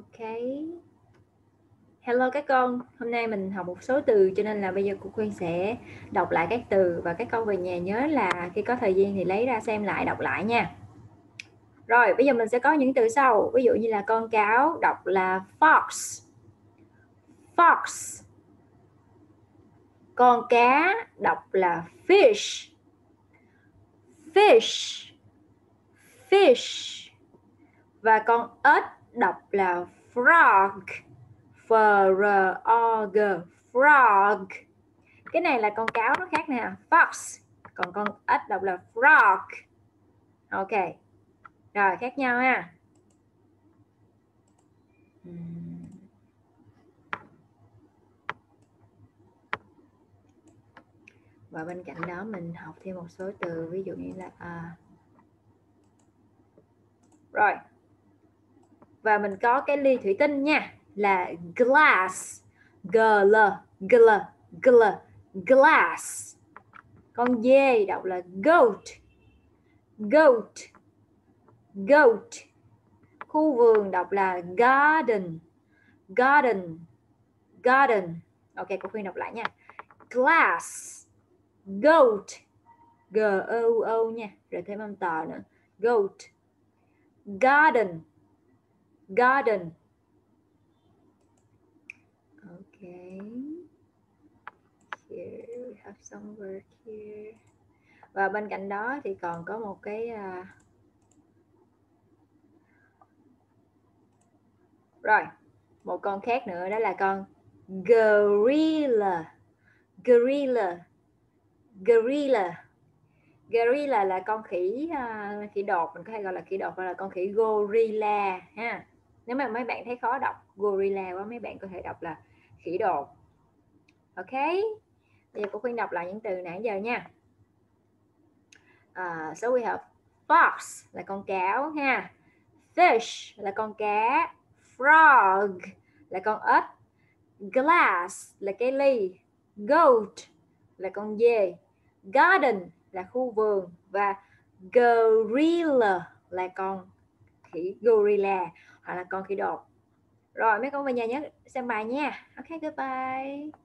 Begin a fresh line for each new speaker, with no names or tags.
Ok. Hello các con, hôm nay mình học một số từ cho nên là bây giờ cô Khuyên sẽ đọc lại các từ và các con về nhà nhớ là khi có thời gian thì lấy ra xem lại, đọc lại nha. Rồi, bây giờ mình sẽ có những từ sau, ví dụ như là con cáo đọc là fox. Fox. Con cá đọc là fish. Fish. Fish. Và con ếch đọc là frog. F-R-O-G. Frog. Cái này là con cáo nó khác nè, fox. Còn con ếch đọc là frog. Ok. Rồi, khác nhau ha. Và bên cạnh đó mình học thêm một số từ, ví dụ như là rồi. Và mình có cái ly thủy tinh nha, là glass. G-L, G-L, G-L, glass. Con dê đọc là goat. Goat. Goat. Khu vườn đọc là garden. Garden. Garden. Ok, cô Khuyên đọc lại nha. Glass. Goat. G-O-O nha, rồi thêm âm tờ nữa. Goat. Garden. Garden. Ok. Here we have some word here. Và bên cạnh đó thì còn có một cái rồi, một con khác nữa, đó là con gorilla. Gorilla. Gorilla. Gorilla là con khỉ đột, mình có hay gọi là khỉ đột, hoặc là con khỉ gorilla ha. Nếu mà mấy bạn thấy khó đọc gorilla quá, mấy bạn có thể đọc là khỉ đột. Ok. Bây giờ cô Khuyên đọc lại những từ nãy giờ nha. So we have fox là con cáo ha, fish là con cá, frog là con ếch, glass là cái ly, goat là con dê, garden là khu vườn, và gorilla là con khỉ gorilla hoặc là con khỉ đột. Rồi mấy con về nhà nhớ xem bài nha. Ok, goodbye.